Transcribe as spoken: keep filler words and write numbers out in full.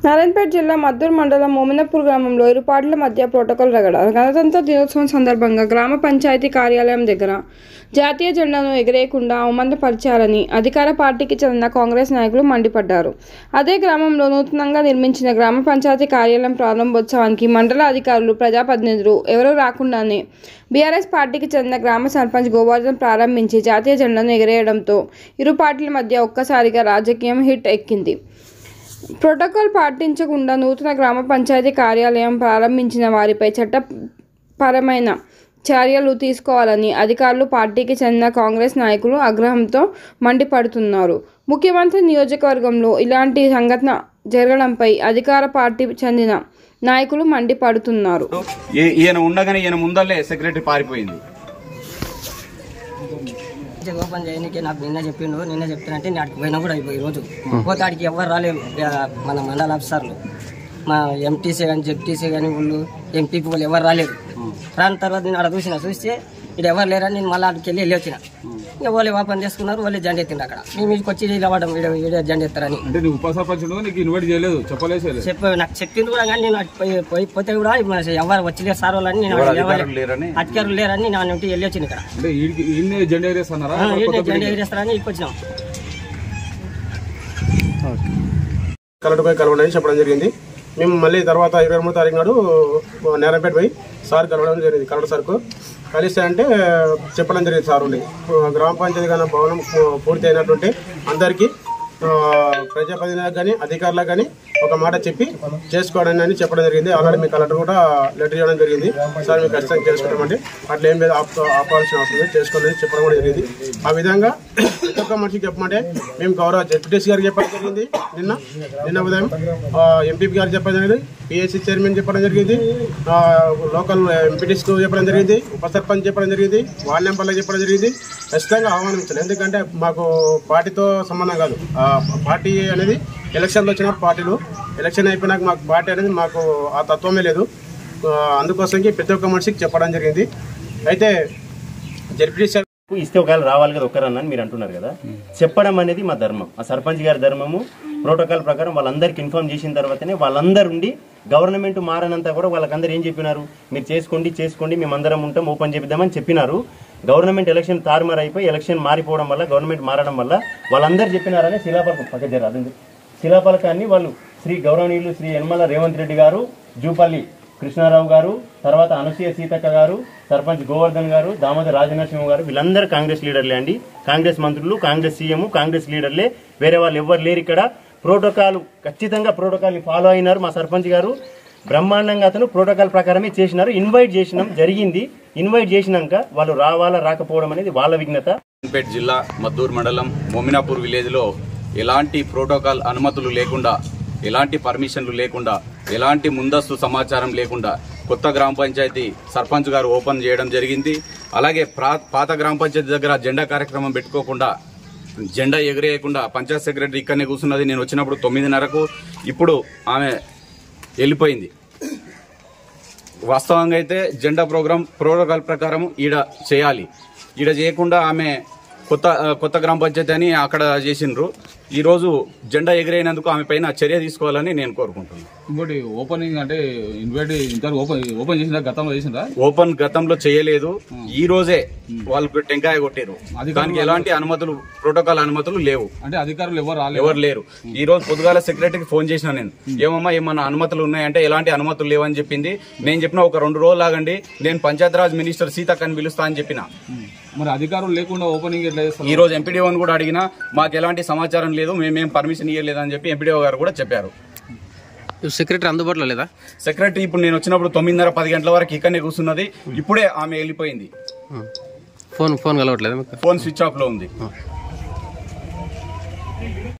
నారాయణపేట జిల్లా మద్దూరు మండలం మోమినాపూర్ గ్రామంలో ఇరు పార్టీల మధ్య ప్రోటోకాల్ రగడ. గణతంత్ర దినోత్సవం సందర్భంగా గ్రామ పంచాయతీ కార్యాలయం దగ్గర జాతీయ జెండాను ఎగరేయకుండా అవమానపరిచారని అధికార పార్టీకి చెందిన కాంగ్రెస్ నాయకులు మండిపడ్డారు. అదే గ్రామంలో నూతనంగా నిర్మించిన గ్రామ పంచాయతీ కార్యాలయం ప్రారంభోత్సవానికి మండల అధికారులు, ప్రజాప్రతినిధులు ఎవరూ రాకుండానే బీఆర్ఎస్ పార్టీకి చెందిన గ్రామ సర్పంచ్ గోవర్ధన్ ప్రారంభించి జాతీయ జెండాను ఎగరేయడంతో ఇరు పార్టీల మధ్య ఒక్కసారిగా రాజకీయం హిట్ ఎక్కింది. ప్రోటోకాల్ పాటించకుండా నూతన గ్రామ పంచాయతీ కార్యాలయం ప్రారంభించిన వారిపై చట్టపరమైన చర్యలు తీసుకోవాలని అధికారులు, పార్టీకి చెందిన కాంగ్రెస్ నాయకులు ఆగ్రహంతో మండిపడుతున్నారు. ముఖ్యమంత్రి నియోజకవర్గంలో ఇలాంటి సంఘటన జరగడంపై అధికార పార్టీ చెందిన నాయకులు మండిపడుతున్నారు. ఈయన ఉండగానే ఈయన ముందల్లే సెక్రటరీ పారిపోయింది. ఓపెన్ చేయడానికి నాకు నిన్న చెప్పిండు. నిన్న చెప్తానంటే నేను అడిగి పోయినా కూడా అయిపోయి రోజు పోతే ఆడికి ఎవరు రాలేదు. మన మండల ఆఫీసర్లు, మా ఎంటీసీ కానీ జెడ్టీసీ కానీ వాళ్ళు ఎంపీపీ వాళ్ళు ఎవరు రాలేదు. రాని తర్వాత నేను అక్కడ చూసిన చూస్తే ఇక్కడ ఎవరు లేరని నేను మళ్ళీ అక్కడికి వెళ్ళి వెళ్ళి వచ్చిన. ఇంకా వాళ్ళే ఓపెన్ చేసుకున్నారు, వాళ్ళే జెండా ఎత్తిండు. అక్కడ మేము మీకు వచ్చి ఇవ్వడం వీడియో జెండా ఎత్తారని చెప్పి నాకు చెప్పింది కూడా. కానీ నేను పోయి పోతే కూడా ఎవరు వచ్చలేరు సార్ వాళ్ళని, నేను అధికారులు లేరని నా నుండి వెళ్ళి వచ్చింది. ఇక్కడ జెండా ఎగరేస్తారని ఇక్కడికి వచ్చినాం. కలెక్టర్ పోయి కలవడం చెప్పడం జరిగింది. మేము మళ్ళీ తర్వాత ఇరవై మూడు తారీఖు నాడు నారాయణపేట పోయి సార్ కలవడం జరిగింది. కలెక్టర్ సార్కు కలిస్తే అంటే చెప్పడం జరిగింది. సార్ ఉండి గ్రామ పంచాయతీ కానీ భవనం పూర్తి అయినటువంటి అందరికీ ప్రజాప్రతినిధులకు కానీ అధికారులకు కానీ ఒక మాట చెప్పి చేసుకోవడం అని చెప్పడం జరిగింది. ఆల్రెడీ మీ కలెక్టర్ కూడా లెటర్ ఇవ్వడం జరిగింది. సార్ మీకు ఖచ్చితంగా చేసుకుంటామంటే అట్లా ఏం లేదు, ఆపాల్సిన అవసరం లేదు, చేసుకోవాలని చెప్పడం కూడా జరిగింది. ఆ విధంగా ప్రతి ఒక్క మనిషికి చెప్పమంటే మేము గౌరవ జెడ్పీటీసీ గారికి చెప్పడం జరిగింది. నిన్న నిన్న ఉదయం ఎంపీపీ గారికి చెప్పడం జరిగింది, పిఎస్సీ చైర్మన్ చెప్పడం జరిగింది, లోకల్ ఎంపీటీసీకి చెప్పడం జరిగింది, ఉప సర్పంచ్ చెప్పడం జరిగింది, వార్డు మెంబర్లకు చెప్పడం జరిగింది. ఖచ్చితంగా ఆహ్వానించాలి. ఎందుకంటే మాకు పార్టీతో సంబంధం కాదు. పార్టీ అనేది ఎలక్షన్లు వచ్చిన పార్టీలు ఎలక్షన్ అయిపోయినాక మాకు పార్టీ అనేది మాకు ఆ తత్వమే లేదు. అందుకోసంకి ప్రతి ఒక్క మనిషికి చెప్పడం జరిగింది. అయితే జెడ్పీటీసీ ఇస్తే ఒకవేళ రావాలి కదా ఒక్కరన్నాను మీరు అంటున్నారు కదా, చెప్పడం అనేది మా ధర్మం. ఆ సర్పంచ్ గారి ధర్మము. ప్రోటోకాల్ ప్రకారం వాళ్ళందరికీ ఇన్ఫార్మ్ చేసిన తర్వాతనే వాళ్ళందరూ ఉండి గవర్నమెంట్ మారనంతా కూడా వాళ్ళకందరూ ఏం చెప్పినారు, మీరు చేసుకోండి చేసుకోండి మేమందరం ఉంటాం ఓపెన్ చేపిద్దామని చెప్పినారు. గవర్నమెంట్ ఎలక్షన్ తారుమారు అయిపోయి ఎలక్షన్ మారిపోవడం వల్ల, గవర్నమెంట్ మారడం వల్ల వాళ్ళందరూ చెప్పినారని శిలాపలకం పక్క జరగదు. శిలాపలకాన్ని వాళ్ళు శ్రీ గౌరవనీయులు శ్రీ యనమల రేవంత్ రెడ్డి గారు, జూపల్లి కృష్ణారావు గారు, తర్వాత అనసూయ సీతక్క గారు, సర్పంచ్ గోవర్ధన్ గారు, దామోదర్ రాజనరసింహ గారు, వీళ్ళందరూ కాంగ్రెస్ లీడర్లే అండి. కాంగ్రెస్ మంత్రులు, కాంగ్రెస్ సీఎం, కాంగ్రెస్ లీడర్లే, వేరే వాళ్ళు ఎవరు లేరు ఇక్కడ. ప్రోటోకాల్ ఖచ్చితంగా ప్రోటోకాల్ ఫాలో అయినారు. మా సర్పంచ్ గారు బ్రహ్మాండంగా అతను ప్రోటోకాల్ ప్రకారమే చేసినారు. ఇన్వైట్ చేసినాం జరిగింది. ఇన్వైట్ చేసినాక వాళ్ళు రావాలా రాకపోవడం అనేది వాళ్ళ విఘ్నత. నారాయణపేట జిల్లా మద్దూరు మండలం మోమినాపూర్ విలేజ్ లో ఎలాంటి ప్రోటోకాల్ అనుమతులు లేకుండా, ఎలాంటి పర్మిషన్లు లేకుండా, ఎలాంటి ముందస్తు సమాచారం లేకుండా కొత్త గ్రామ పంచాయతీ సర్పంచ్ గారు ఓపెన్ చేయడం జరిగింది. అలాగే పాత గ్రామ పంచాయతీ దగ్గర జెండా కార్యక్రమం పెట్టుకోకుండా, జెండా ఎగరేయకుండా పంచాయత్ సెక్రటరీ ఇక్కడనే కూర్చున్నది. నేను వచ్చినప్పుడు తొమ్మిదిన్నరకు, ఇప్పుడు ఆమె వెళ్ళిపోయింది. వాస్తవంగా అయితే జెండా ప్రోగ్రాం ప్రోటోకాల్ ప్రకారం ఈడ చేయాలి. ఈడ చేయకుండా ఆమె కొత్త కొత్త గ్రామ పంచాయతీ అని అక్కడ చేసిండ్రు. ఈ రోజు జెండా ఎగిరైనందుకు ఆమె పైన చర్య తీసుకోవాలని నేను కోరుకుంటున్నాను. ఇంకోటి ఓపెనింగ్ అంటే ఇన్వైట్ ఓపెన్ ఓపెన్ చేసిన గతంలో చేసిందా? ఓపెన్ గతంలో చేయలేదు. ఈ రోజే వాళ్ళకు టెంకాయ కొట్టారు. దానికి ఎలాంటి అనుమతులు, ప్రోటోకాల్ అనుమతులు లేవు. అంటే అధికారులు ఎవరు ఎవరు లేరు. ఈ రోజు పొద్దుగాల సెక్రటరీకి ఫోన్ చేసిన నేను, ఏమమ్మా ఏమన్నా అనుమతులు ఉన్నాయంటే ఎలాంటి అనుమతులు లేవని చెప్పింది. నేను చెప్పిన ఒక రెండు రోజులు ఆగండి, నేను పంచాయతీరాజ్ మినిస్టర్ సీతక్కని పిలుస్తా అని చెప్పిన. మరి అధికారులు లేకుండా ఓపెనింగ్ ఎట్లా చేస్తారు? ఈ రోజు ఎంపీడీఓని కూడా అడిగినా మాకు ఎలాంటి సమాచారం లేదు, మేమేం పర్మిషన్ ఇవ్వలేదని చెప్పి ఎంపీడీఓ గారు కూడా చెప్పారు. సెక్రటరీ అందుబాటులో లేదా? సెక్రటరీ ఇప్పుడు నేను వచ్చినప్పుడు తొమ్మిదిన్నర పది గంటల వరకు ఇక్కడనే కూర్చున్నది. ఇప్పుడే ఆమె వెళ్ళిపోయింది. ఫోన్ ఫోన్ కలవట్లేదు, ఫోన్ స్విచ్ ఆఫ్ లో ఉంది.